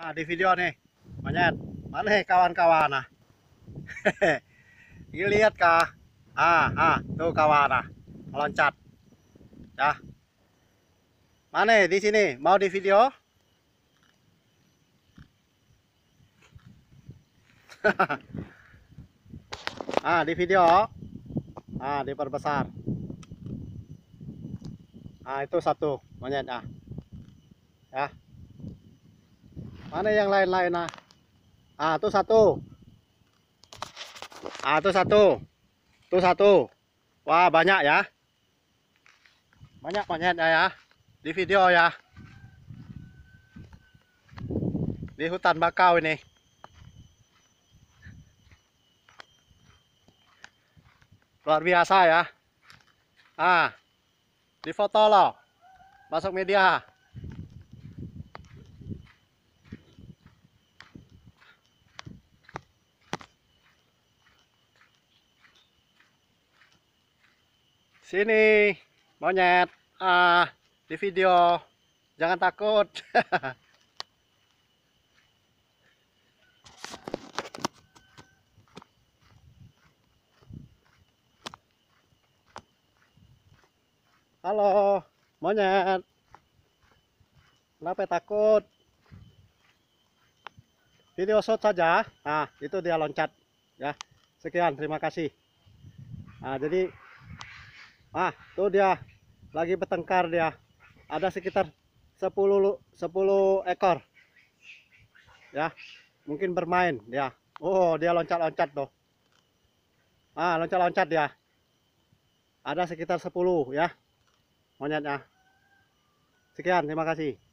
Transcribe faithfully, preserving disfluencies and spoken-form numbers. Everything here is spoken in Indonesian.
Nah, di video nih, monyet. Mana nih kawan-kawan nah? Ini lihat kah? Ah, ah, tuh kawan nah, meloncat. Ya. Mana di sini? Mau di video? Ah, di video. Ah, diperbesar. Ah, itu satu monyet ah. Ya. Mana yang lain-lain nah? Ah, itu satu. Ah, itu satu. Itu satu. Wah, banyak ya. Banyak monyet ya, ya. Di video ya. Di hutan bakau ini. Luar biasa ya. Ah, di foto loh. Masuk media. Sini, monyet. Ah, di video. Jangan takut. Halo, monyet. Kenapa takut? Video shot saja. Nah, itu dia loncat. Ya, sekian. Terima kasih. Nah, jadi, ah, tuh dia lagi bertengkar dia. Ada sekitar sepuluh sepuluh ekor. Ya, mungkin bermain dia. Oh, dia loncat-loncat tuh. Ah, loncat-loncat dia. Ada sekitar sepuluh ya monyetnya. Sekian, terima kasih.